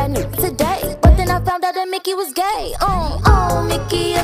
brand new today. But then I found out that Mickey was gay. Mickey